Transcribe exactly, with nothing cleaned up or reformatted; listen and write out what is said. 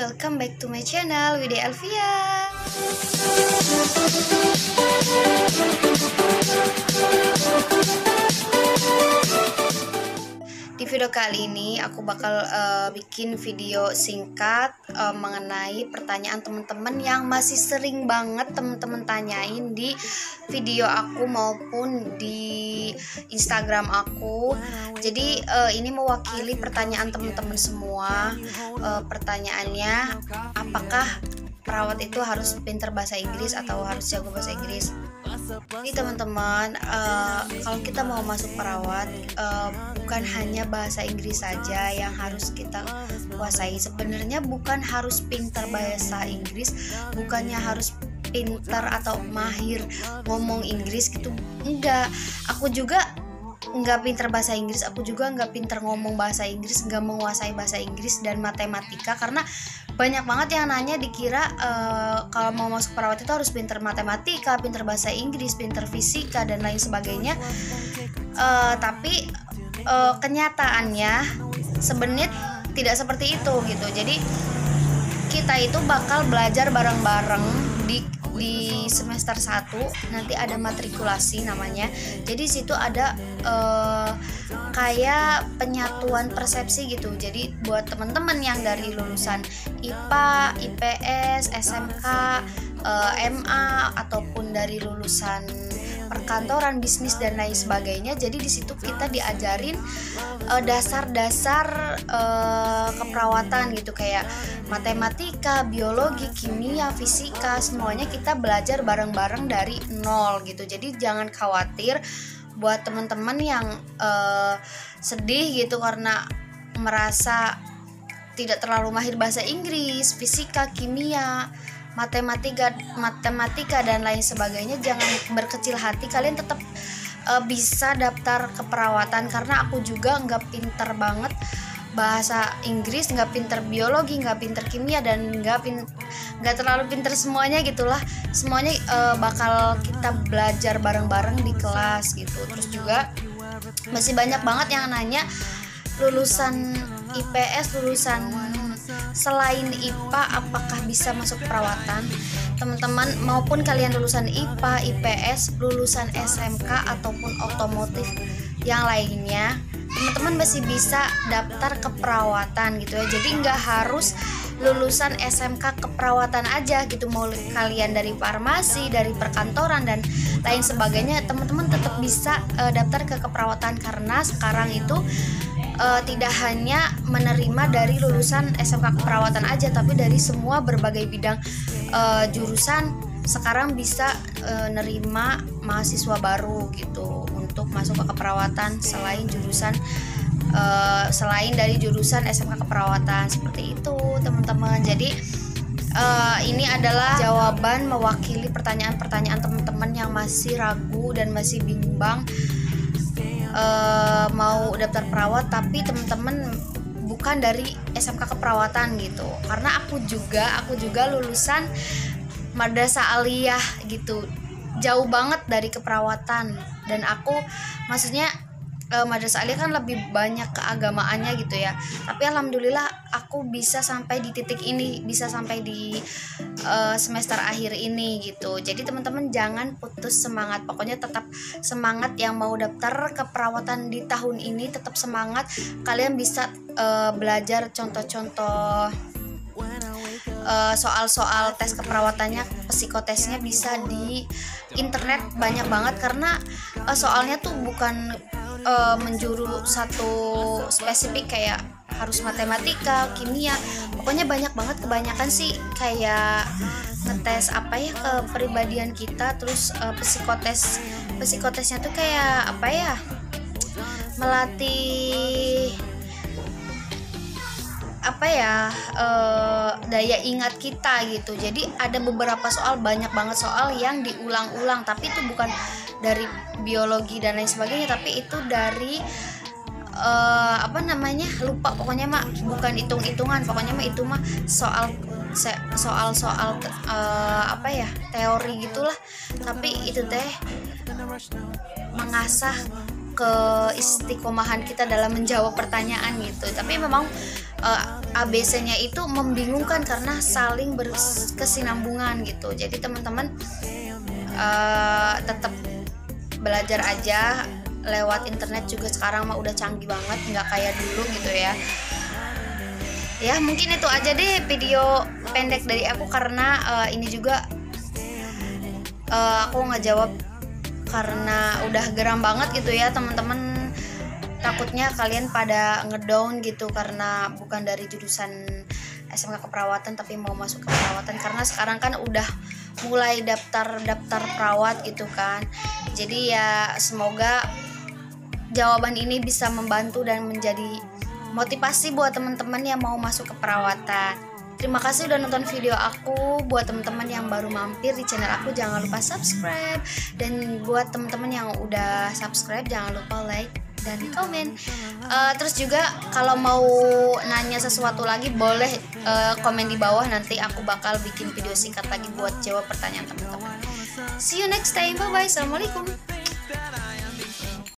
welcome back to my channel Widya Elvia. Di video kali ini aku bakal uh, bikin video singkat uh, mengenai pertanyaan teman-teman yang masih sering banget teman-teman tanyain di video aku maupun di Instagram aku. Jadi uh, ini mewakili pertanyaan teman-teman semua. Uh, pertanyaannya, apakah perawat itu harus pintar bahasa Inggris atau harus jago bahasa Inggris? Jadi teman-teman, uh, kalau kita mau masuk perawat, uh, bukan hanya bahasa Inggris saja yang harus kita kuasai. Sebenarnya bukan harus pintar bahasa Inggris, bukannya harus pintar atau mahir ngomong Inggris gitu. Enggak, aku juga nggak pintar bahasa Inggris, aku juga nggak pintar ngomong bahasa Inggris, nggak menguasai bahasa Inggris dan matematika. Karena banyak banget yang nanya, dikira uh, kalau mau masuk perawat itu harus pintar matematika, pintar bahasa Inggris, pintar fisika dan lain sebagainya. Uh, tapi uh, kenyataannya sebenarnya tidak seperti itu gitu. Jadi kita itu bakal belajar bareng-bareng di di semester satu, nanti ada matrikulasi namanya. Jadi situ ada uh, kayak penyatuan persepsi gitu. Jadi buat teman-teman yang dari lulusan I P A, I P S, S M K, uh, M A ataupun dari lulusan perkantoran, bisnis dan lain sebagainya. Jadi di situ kita diajarin uh, dasar-dasar uh, keperawatan gitu, kayak matematika, biologi, kimia, fisika, semuanya kita belajar bareng-bareng dari nol gitu. Jadi jangan khawatir buat teman-teman yang uh, sedih gitu karena merasa tidak terlalu mahir bahasa Inggris, fisika, kimia, matematika, matematika dan lain sebagainya. Jangan berkecil hati, kalian tetap uh, bisa daftar keperawatan. Karena aku juga nggak pinter banget bahasa Inggris, nggak pinter biologi, nggak pinter kimia, dan nggak pin nggak terlalu pinter semuanya gitulah. Semuanya uh, bakal kita belajar bareng-bareng di kelas gitu. Terus juga masih banyak banget yang nanya, lulusan I P S, lulusan selain I P A apakah bisa masuk perawatan? Teman-teman, maupun kalian lulusan I P A, I P S, lulusan S M K ataupun otomotif yang lainnya, teman-teman masih bisa daftar keperawatan gitu ya. Jadi nggak harus lulusan S M K keperawatan aja gitu. Mau kalian dari farmasi, dari perkantoran dan lain sebagainya, teman-teman tetap bisa uh, daftar ke keperawatan. Karena sekarang itu Uh, tidak hanya menerima dari lulusan S M K keperawatan aja, tapi dari semua berbagai bidang uh, jurusan sekarang bisa uh, nerima mahasiswa baru gitu untuk masuk ke keperawatan selain jurusan uh, selain dari jurusan S M K keperawatan. Seperti itu teman-teman. Jadi uh, ini adalah jawaban mewakili pertanyaan-pertanyaan teman-teman yang masih ragu dan masih bimbang Uh, mau daftar perawat tapi teman-teman bukan dari S M K keperawatan gitu. Karena aku juga aku juga lulusan madrasah aliyah gitu, jauh banget dari keperawatan. Dan aku maksudnya uh, madrasah aliyah kan lebih banyak keagamaannya gitu ya. Tapi alhamdulillah aku bisa sampai di titik ini, bisa sampai di uh, semester akhir ini gitu. Jadi teman-teman jangan putus semangat, pokoknya tetap semangat. Yang mau daftar keperawatan di tahun ini tetap semangat. Kalian bisa uh, belajar contoh-contoh uh, soal-soal tes keperawatannya, psikotesnya bisa di internet banyak banget. Karena uh, soalnya tuh bukan uh, menjuru satu spesifik kayak harus matematika, kimia, pokoknya banyak banget. Kebanyakan sih kayak ngetes apa ya, kepribadian kita. Terus uh, psikotes psikotesnya tuh kayak apa ya, melatih apa ya, uh, daya ingat kita gitu. Jadi ada beberapa soal, banyak banget soal yang diulang-ulang, tapi itu bukan dari biologi dan lain sebagainya, tapi itu dari Uh, apa namanya, lupa pokoknya mah, bukan hitung-hitungan, pokoknya mah itu mah soal soal-soal uh, apa ya, teori gitulah. Tapi itu teh mengasah keistiqomahan kita dalam menjawab pertanyaan gitu. Tapi memang uh, A B C-nya itu membingungkan karena saling berkesinambungan gitu. Jadi teman-teman uh, tetap belajar aja lewat internet juga, sekarang mah udah canggih banget, nggak kayak dulu gitu ya. Ya mungkin itu aja deh video pendek dari aku, karena uh, ini juga uh, aku ngejawab karena udah geram banget gitu ya teman-teman. Takutnya kalian pada ngedown gitu karena bukan dari jurusan S M K keperawatan tapi mau masuk ke perawatan, karena sekarang kan udah mulai daftar-daftar perawat gitu kan. Jadi ya semoga jawaban ini bisa membantu dan menjadi motivasi buat teman-teman yang mau masuk ke perawatan. Terima kasih udah nonton video aku. Buat teman-teman yang baru mampir di channel aku, jangan lupa subscribe. Dan buat teman-teman yang udah subscribe, jangan lupa like dan komen. Uh, terus juga kalau mau nanya sesuatu lagi, boleh uh, komen di bawah. Nanti aku bakal bikin video singkat lagi buat jawab pertanyaan teman-teman. See you next time. Bye bye. Assalamualaikum.